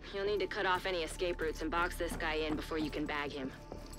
You'll need to cut off any escape routes and box this guy in before you can bag him.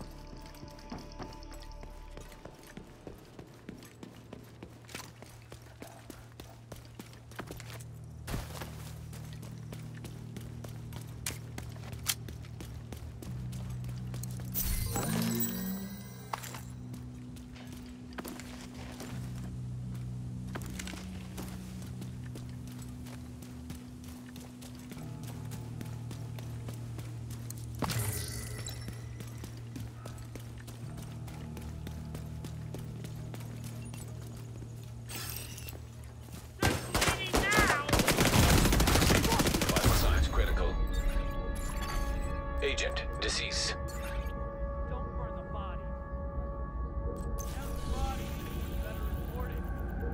Agent, deceased. Don't burn the body. Have the body. Better report it.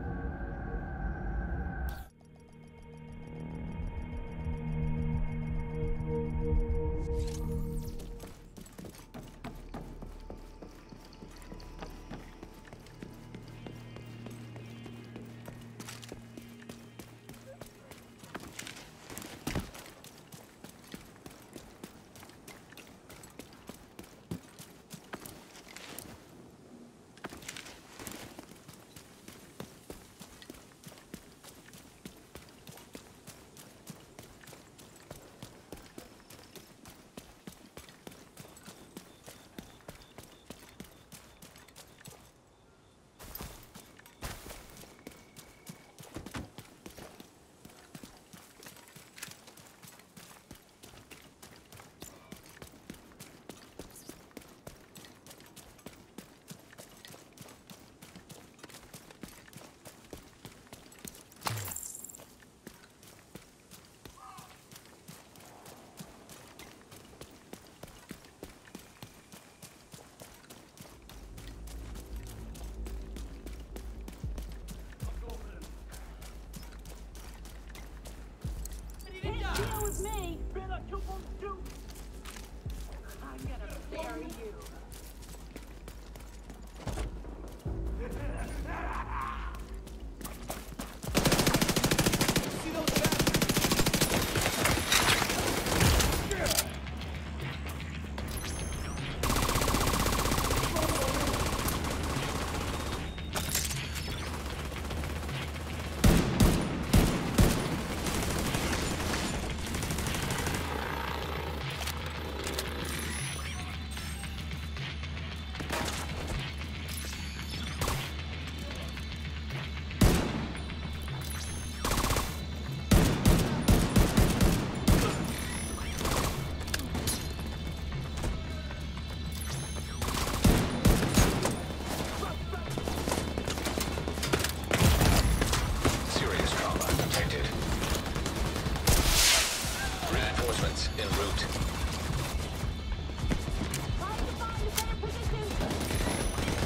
Deal with me. Been a couple do. I'm gonna bury you. See those guys? Reinforcements en route. Try to find a better position.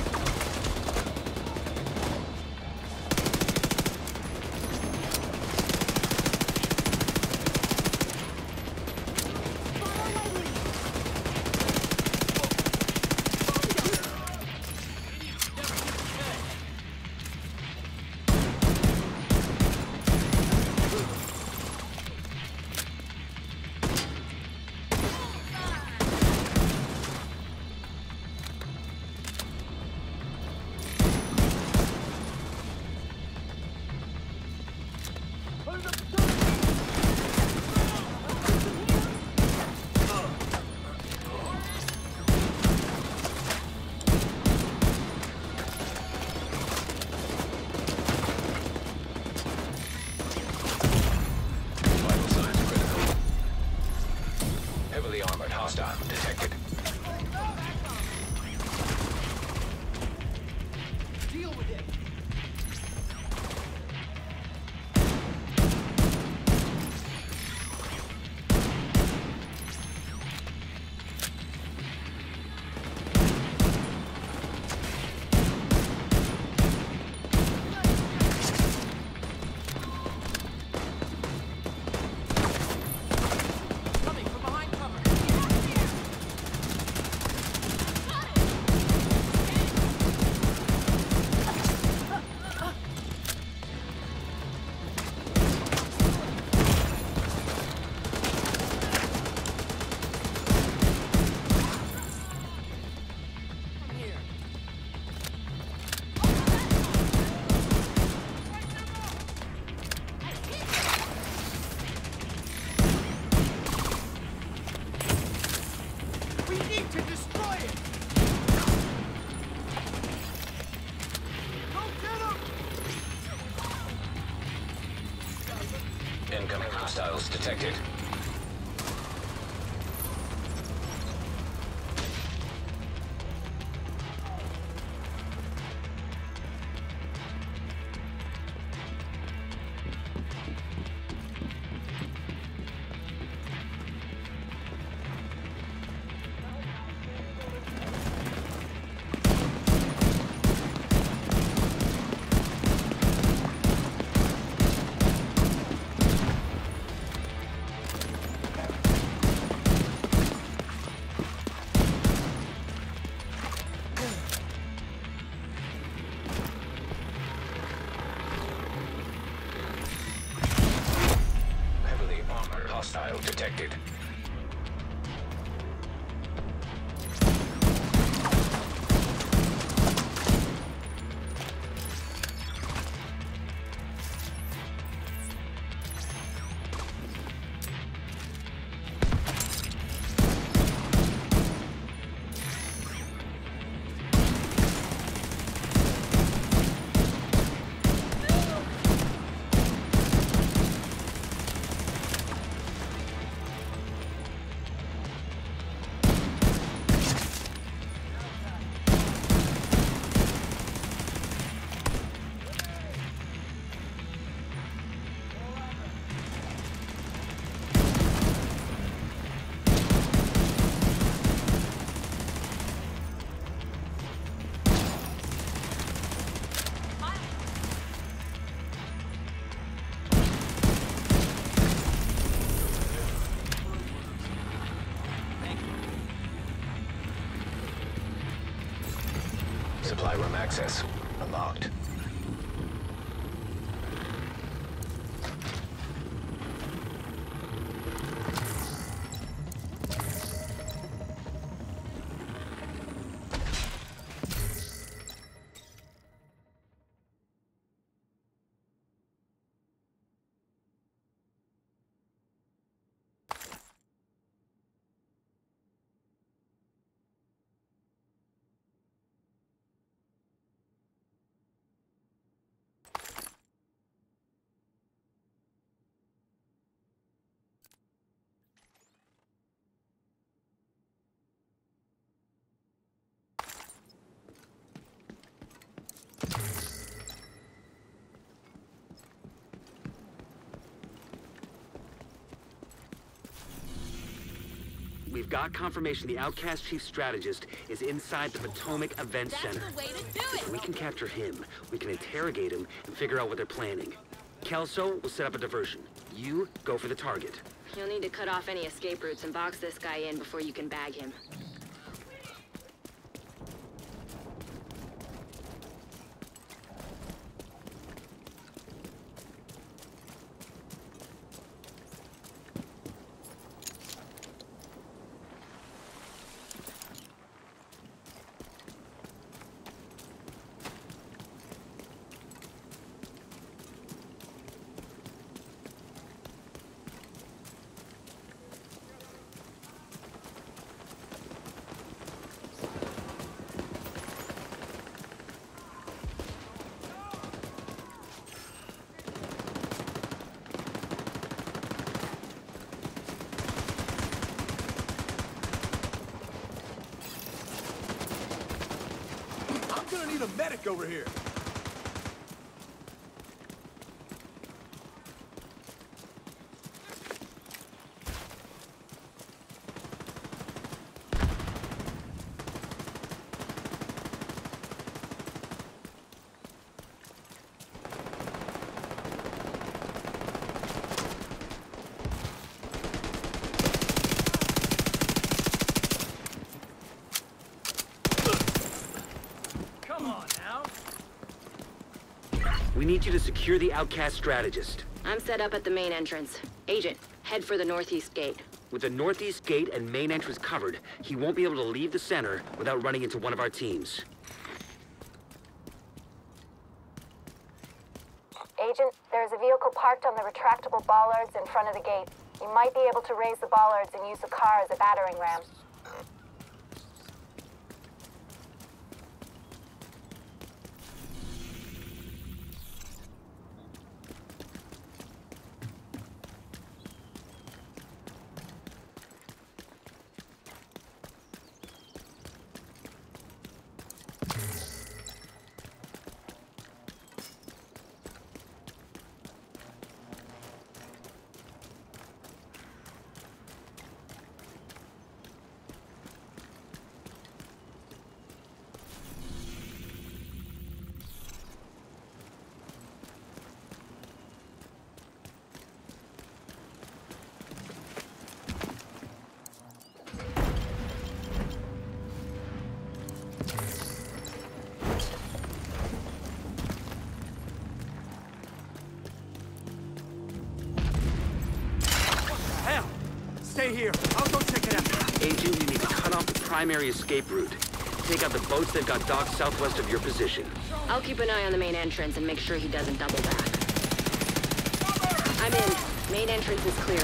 Follow my lead. need to destroy it! Go get him! Incoming hostiles detected. Hostile detected. Supply room access unlocked. We've got confirmation the Outcast Chief Strategist is inside the Potomac Event That's Center. the way to do If we it! can capture him, we can interrogate him and figure out what they're planning. Kelso will set up a diversion. You go for the target. You'll need to cut off any escape routes and box this guy in before you can bag him. I'm gonna need a medic over here. Come on now. We need you to secure the Outcast Strategist. I'm set up at the main entrance. Agent, head for the northeast gate. With the northeast gate and main entrance covered, he won't be able to leave the center without running into one of our teams. Agent, there's a vehicle parked on the retractable bollards in front of the gate. You might be able to raise the bollards and use the car as a battering ram. stay here. I'll go check it out. Agent, you need to cut off the primary escape route. Take out the boats that got docked southwest of your position. I'll keep an eye on the main entrance and make sure he doesn't double back. I'm in. Main entrance is clear.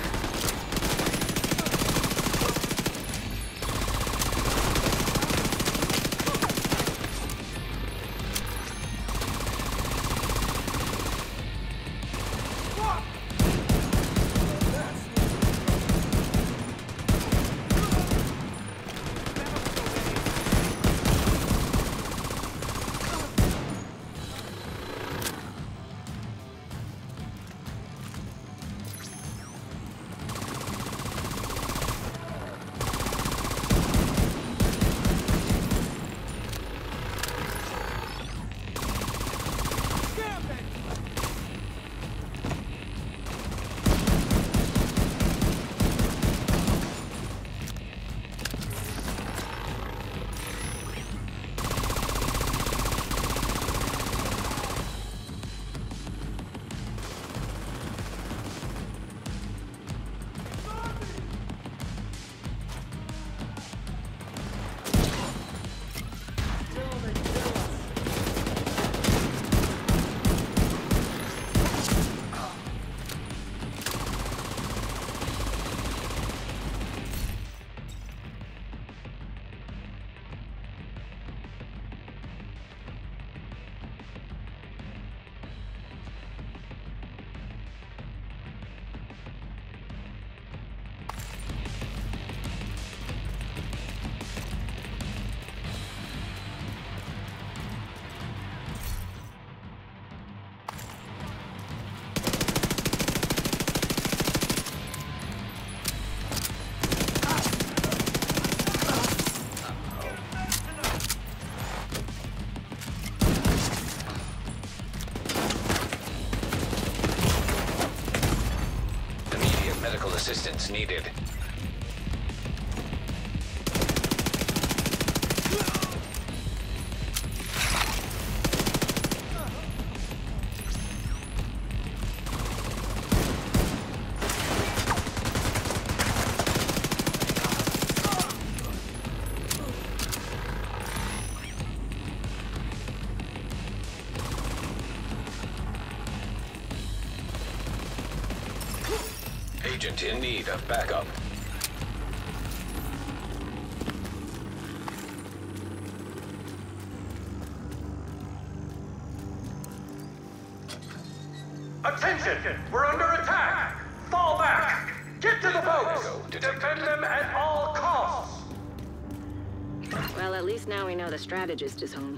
Medical assistance needed. Agent in need of backup. Attention! We're under attack! Fall back! Get to the boats! Defend them at all costs! Well, at least now we know the strategist is home.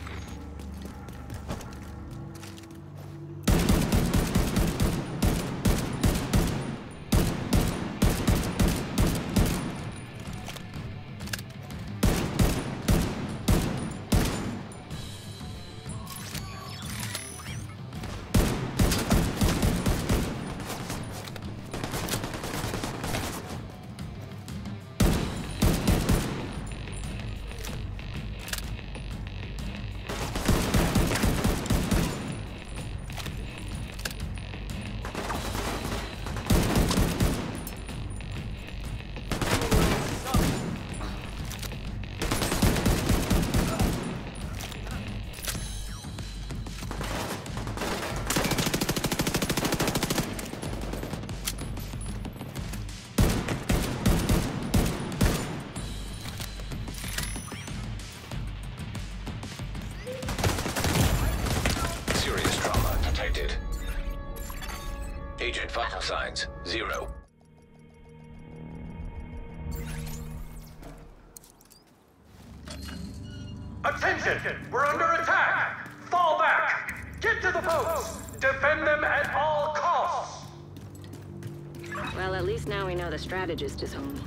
Agent vital signs, 0. Attention! We're under attack! Fall back! Get to the boats! Defend them at all costs! Well, at least now we know the strategist is home.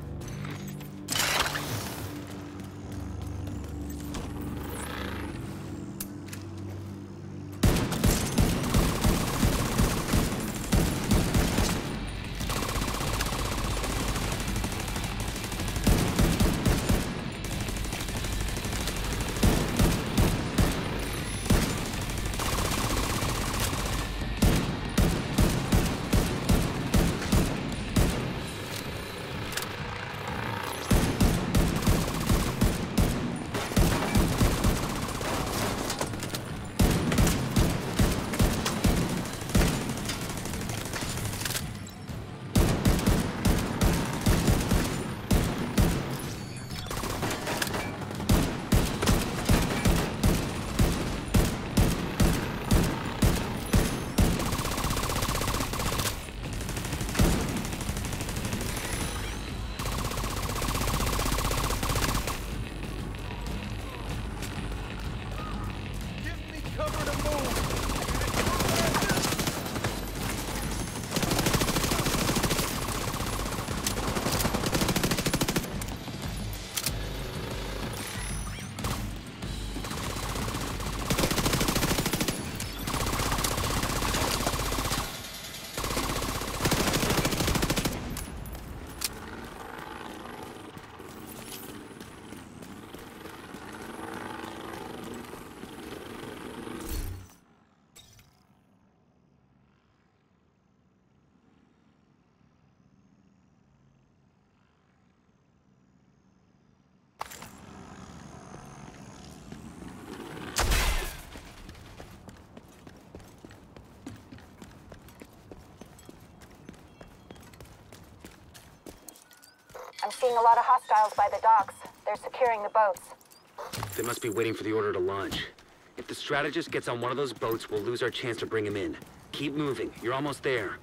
Seeing a lot of hostiles by the docks. They're securing the boats. They must be waiting for the order to launch. If the strategist gets on one of those boats, we'll lose our chance to bring him in. Keep moving. You're almost there.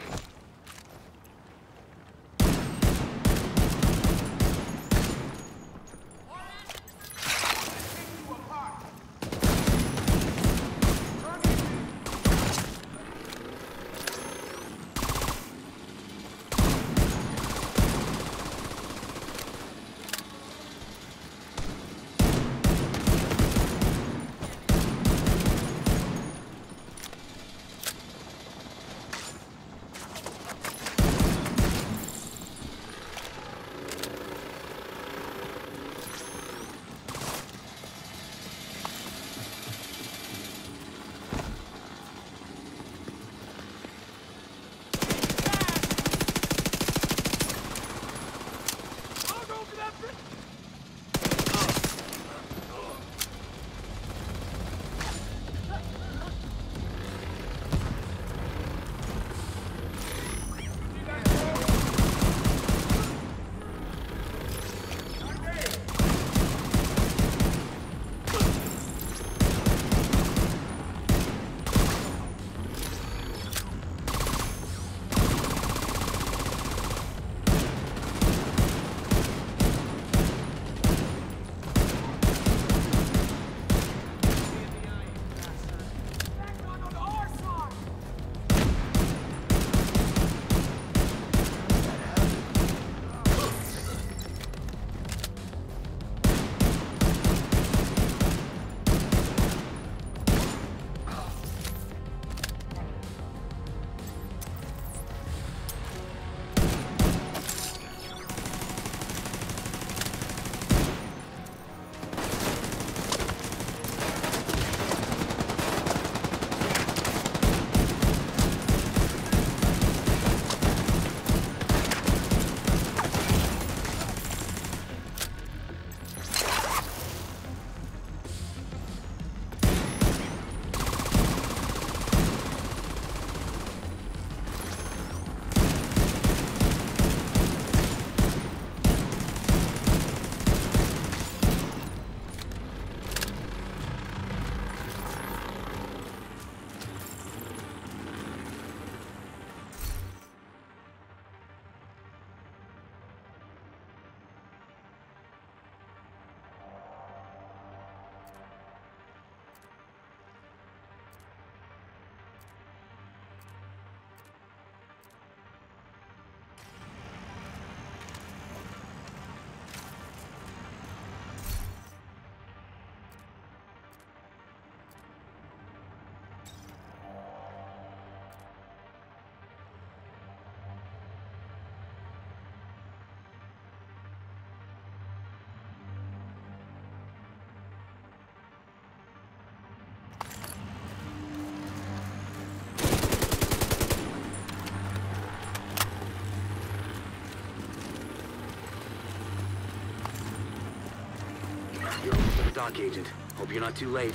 You're almost at the dock, Agent. Hope you're not too late.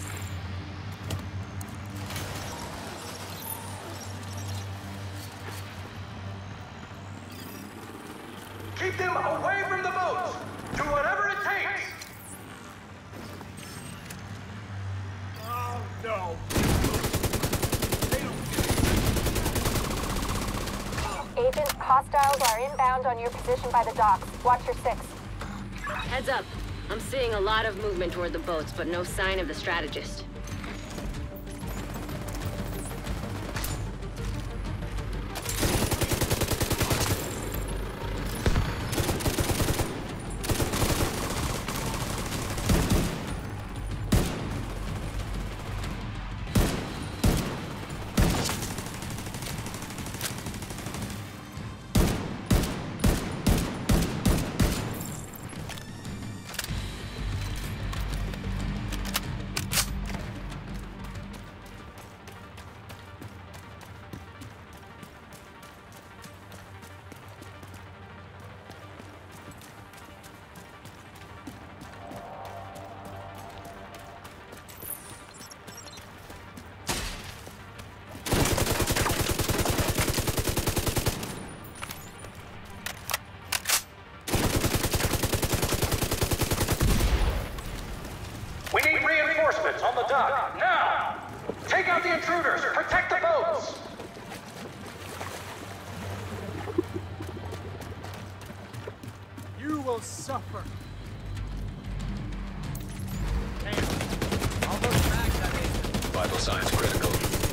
Keep them away from the boats! Do whatever it takes! Oh, no. Agent, hostiles are inbound on your position by the docks. Watch your six. Heads up. I'm seeing a lot of movement toward the boats, but no sign of the strategist. dock, now! Take out the intruders! Protect the boats! You will suffer. Vital signs critical.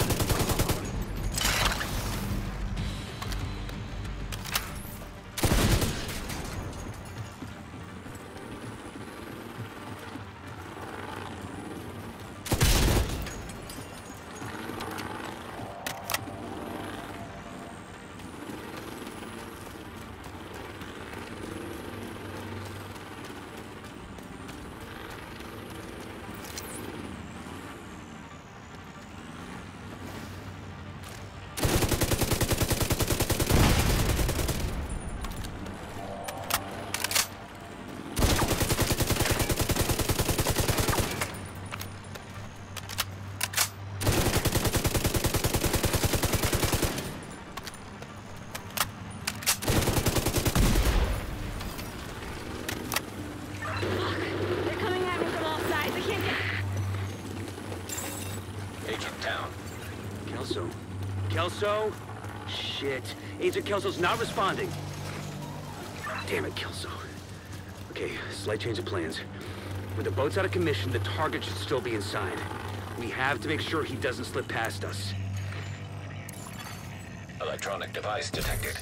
They're coming at me from all sides. I can't get... Agent down. Kelso? Kelso? Shit. Agent Kelso's not responding. Damn it, Kelso. Okay, slight change of plans. With the boats out of commission, the target should still be inside. We have to make sure he doesn't slip past us. Electronic device detected.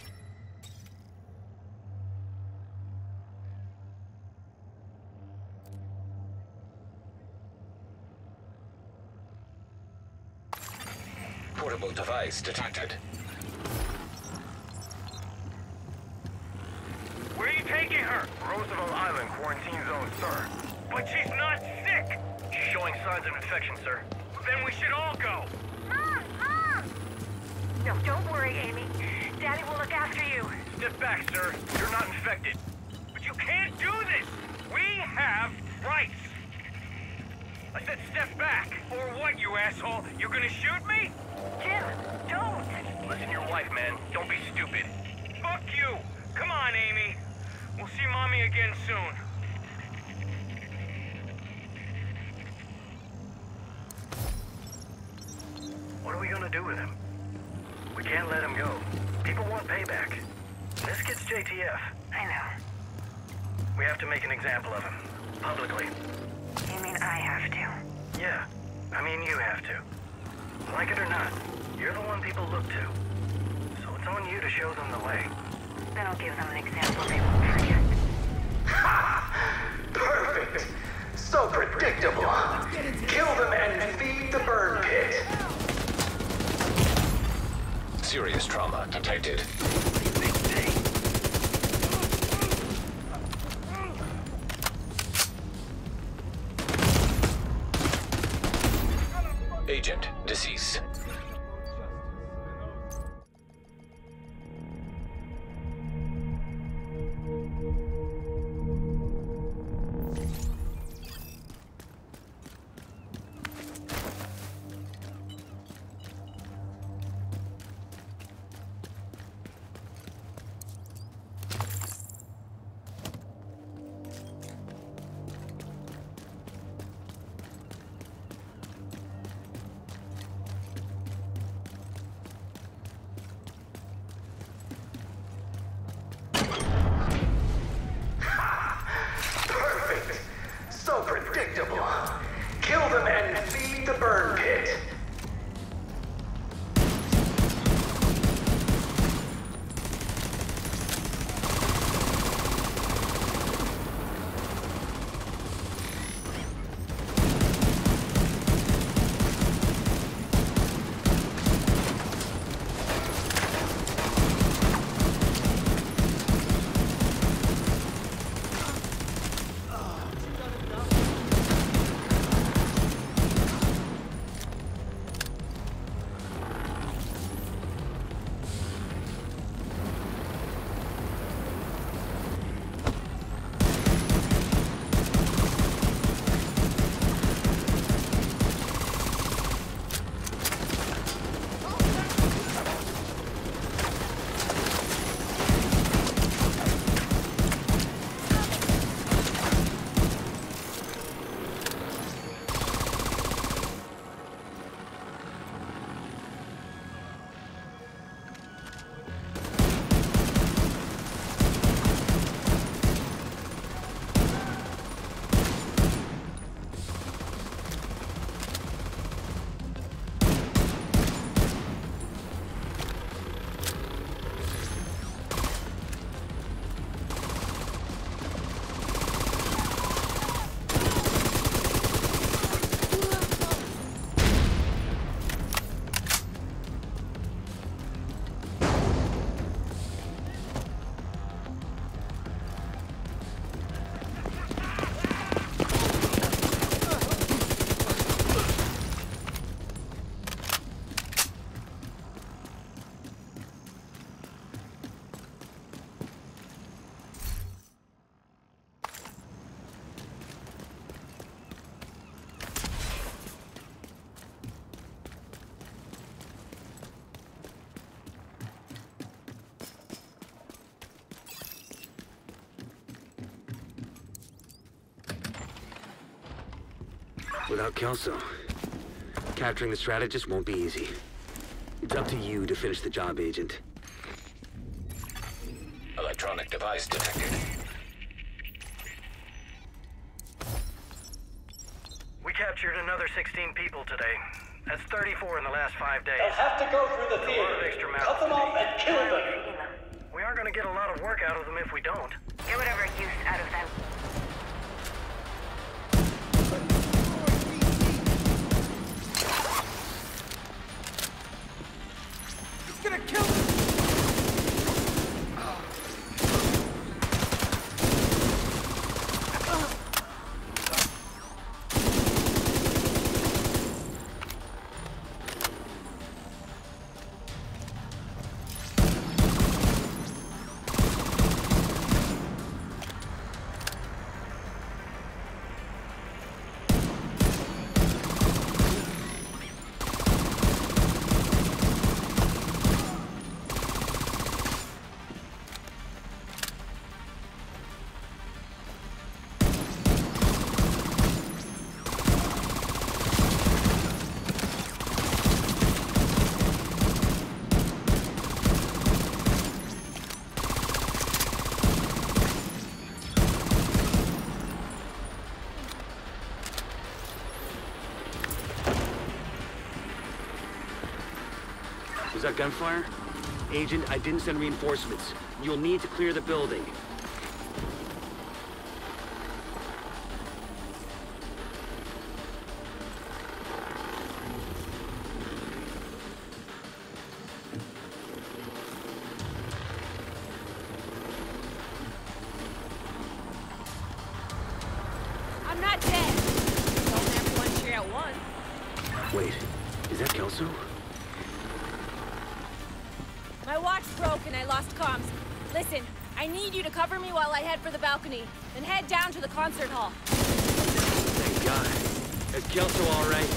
Portable device detected. Where are you taking her? Roosevelt Island quarantine zone, sir. But she's not sick! She's showing signs of infection, sir. Then we should all go! Mom! Mom! No, don't worry, Amy. Daddy will look after you. Step back, sir. You're not infected. But you can't do this! We have rights! I said step back! Or what, you asshole? You gonna shoot me? Jim, don't! Listen to your wife, man. Don't be stupid. Fuck you! Come on, Amy. We'll see Mommy again soon. What are we gonna do with him? We can't let him go. People want payback. This kid's JTF. I know. We have to make an example of him. Publicly. You mean I have to? Yeah. I mean, you have to. Like it or not, you're the one people look to. So it's on you to show them the way. Then I'll give them an example they won't forget. Perfect! So predictable! Kill them and feed the burn pit! Serious trauma detected. Agent deceased. Without Kelso, capturing the strategist won't be easy. It's up to you to finish the job, Agent. Electronic device detected. We captured another 16 people today. That's 34 in the last 5 days. They'll have to go through the A lot of theater. extra mouths Cut them to off feed. and kill them. We aren't gonna get a lot of work out of them if we don't. Get whatever use out of them. He's gonna kill me! Was that gunfire? Agent, I didn't send reinforcements. You'll need to clear the building. I'm not dead. Don't everyone cheer at once. Wait, is that Kelso? My watch broke and I lost comms. Listen, I need you to cover me while I head for the balcony, then head down to the concert hall. Thank God. Is Kelso all right?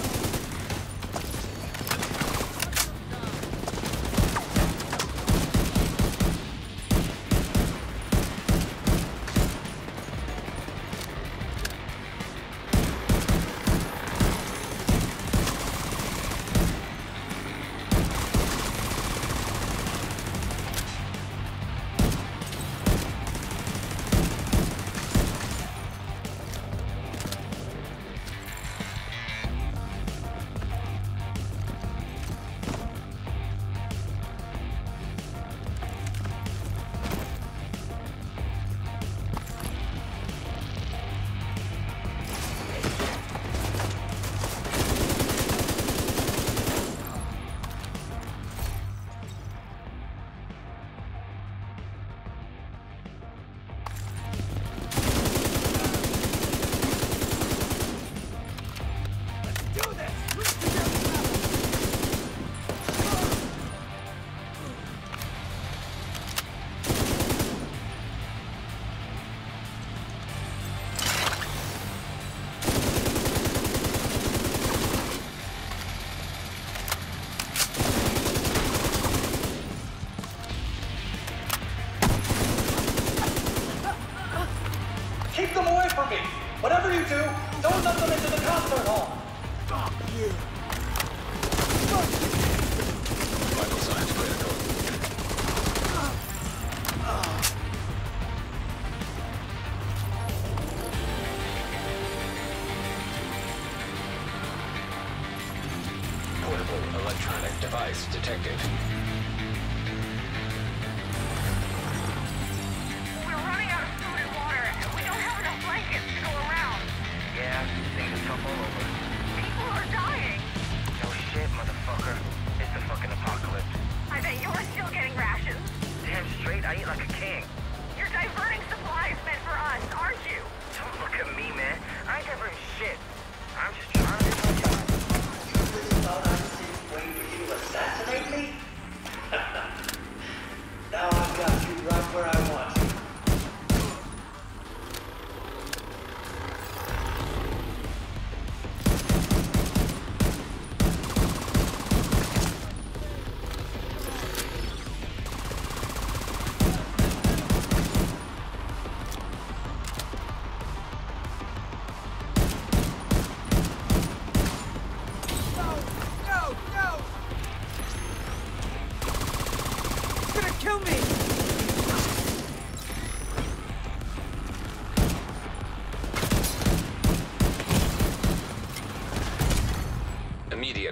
Keep them away from me. Whatever you do, don't let them into the concert hall. Vital signs critical. Portable electronic device detected. We're running out of food and water, and we don't have enough blankets to go around. Yeah, things are tough all over. People are dying. No shit, motherfucker. It's the fucking apocalypse. I bet you're still getting rations. Damn straight, I eat like a king. You're diverting supplies meant for us, aren't you? Don't look at me, man. I ain't diverting shit. I'm just trying to do my job. You really thought I was waiting for you to assassinate me?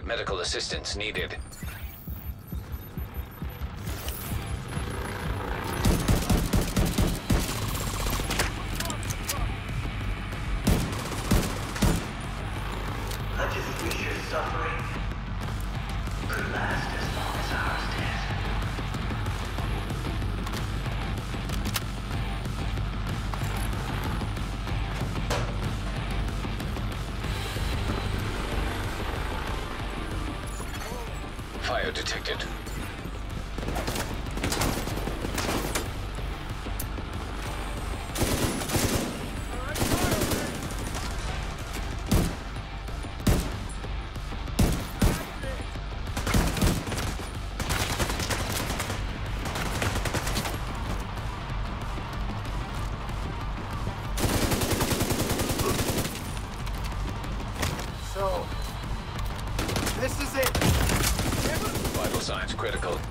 Medical assistance needed. I just wish your suffering could last as long as ours did. Fire detected. So, this is it. Vital signs critical.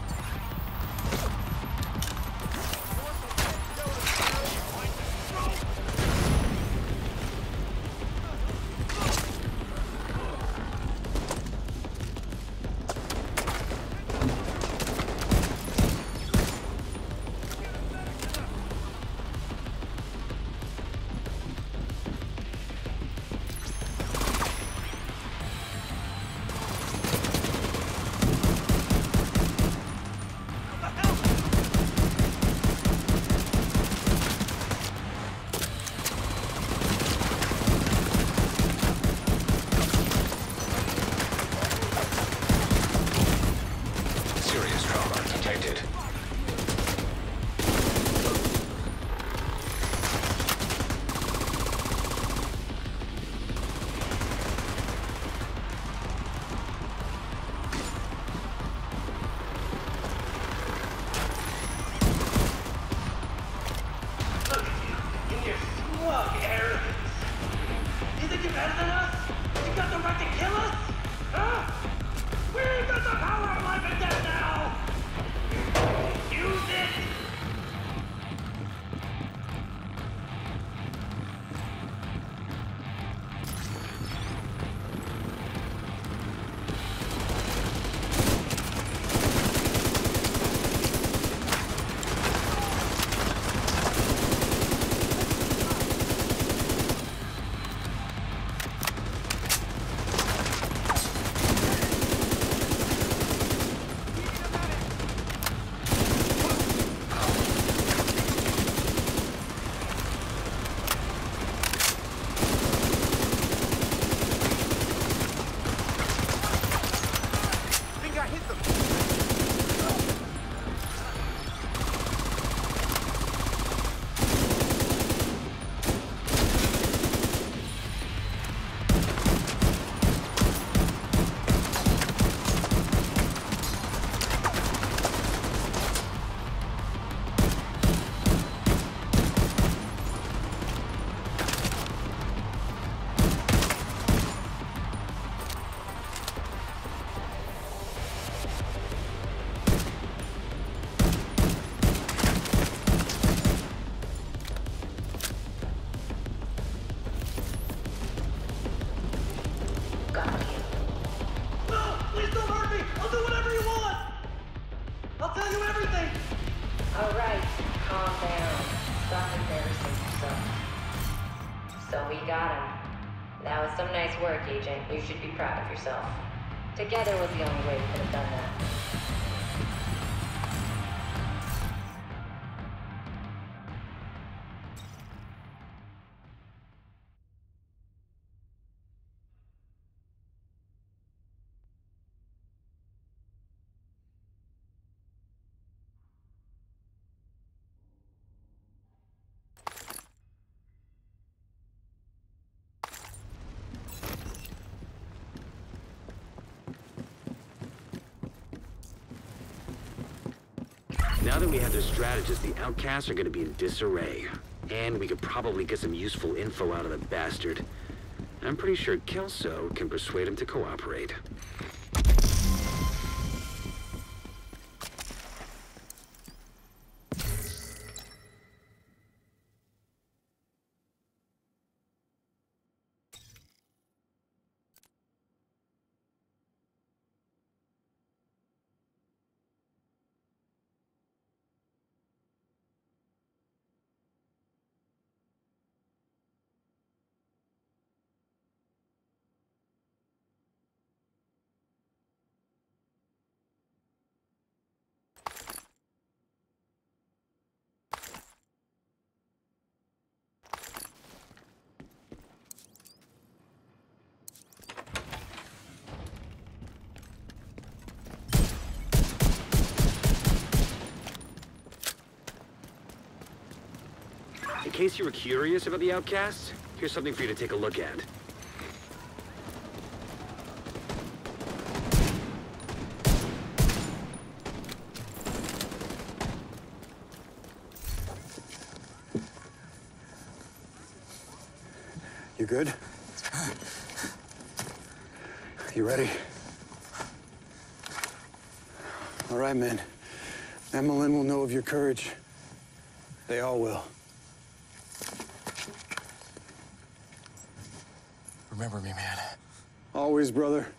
Serious trauma detected. Look at you, in your smug arrogance. You think you're better than us? You got the right to kill us? Huh? We got the power of life and death now! Use it! Think I hit them. No! Please don't hurt me! I'll do whatever you want! I'll tell you everything! All right, calm down. Stop embarrassing yourself. So we got him. That was some nice work, Agent. You should be proud of yourself. Together was the only way we could have done that. Now that we have their strategist, the outcasts are gonna be in disarray. And we could probably get some useful info out of the bastard. I'm pretty sure Kelso can persuade him to cooperate. case you were curious about the outcasts, here's something for you to take a look at. You good? You ready? All right, man. Emmeline will know of your courage. They all will. Remember me, man. Always, brother.